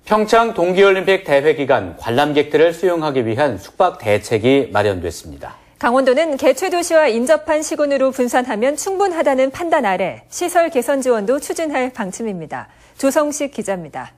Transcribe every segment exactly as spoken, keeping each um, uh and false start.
평창 동계올림픽 대회 기간 관람객들을 수용하기 위한 숙박 대책이 마련됐습니다. 강원도는 개최도시와 인접한 시군으로 분산하면 충분하다는 판단 아래 시설 개선 지원도 추진할 방침입니다. 조성식 기자입니다.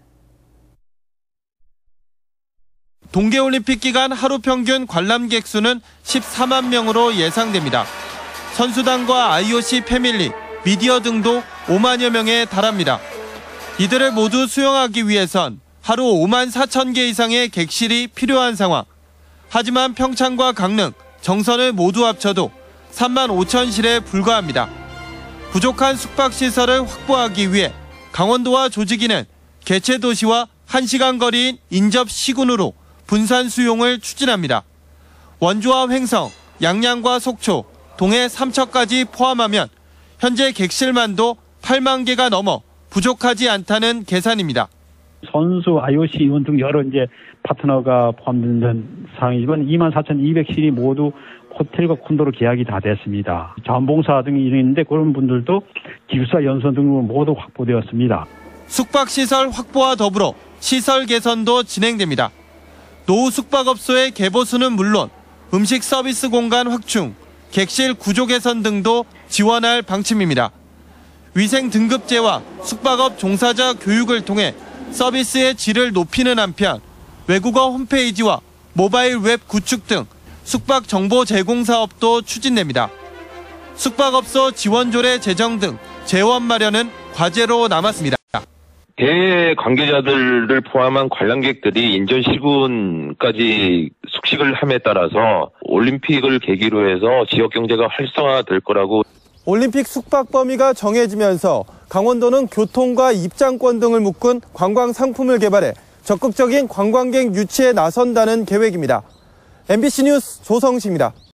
동계올림픽 기간 하루 평균 관람객 수는 십사만 명으로 예상됩니다. 선수단과 아이오씨 패밀리, 미디어 등도 오만여 명에 달합니다. 이들을 모두 수용하기 위해선 하루 오만 사천 개 이상의 객실이 필요한 상황. 하지만 평창과 강릉, 정선을 모두 합쳐도 삼만 오천 실에 불과합니다. 부족한 숙박시설을 확보하기 위해 강원도와 조직위는 개최 도시와 한 시간 거리인 인접 시군으로 분산 수용을 추진합니다. 원주와 횡성, 양양과 속초, 동해 삼척까지 포함하면 현재 객실만도 팔만 개가 넘어 부족하지 않다는 계산입니다. 선수, 아이오씨 의원 등 여러 이제 파트너가 포함된 상황이지만 이만 사천이백 실이 모두 호텔과 콘도로 계약이 다 됐습니다. 자원봉사 등이 있는데 그런 분들도 기숙사 연수 등으로 모두 확보되었습니다. 숙박시설 확보와 더불어 시설 개선도 진행됩니다. 노후 숙박업소의 개보수는 물론 음식 서비스 공간 확충, 객실 구조 개선 등도 지원할 방침입니다. 위생 등급제와 숙박업 종사자 교육을 통해 서비스의 질을 높이는 한편 외국어 홈페이지와 모바일 웹 구축 등 숙박 정보 제공 사업도 추진됩니다. 숙박업소 지원조례 제정 등 재원 마련은 과제로 남았습니다. 대회 관계자들을 포함한 관람객들이 인전 시군까지 숙식을 함에 따라서 올림픽을 계기로 해서 지역 경제가 활성화될 거라고. 올림픽 숙박 범위가 정해지면서 강원도는 교통과 입장권 등을 묶은 관광 상품을 개발해 적극적인 관광객 유치에 나선다는 계획입니다. 엠비씨 뉴스 조성식입니다.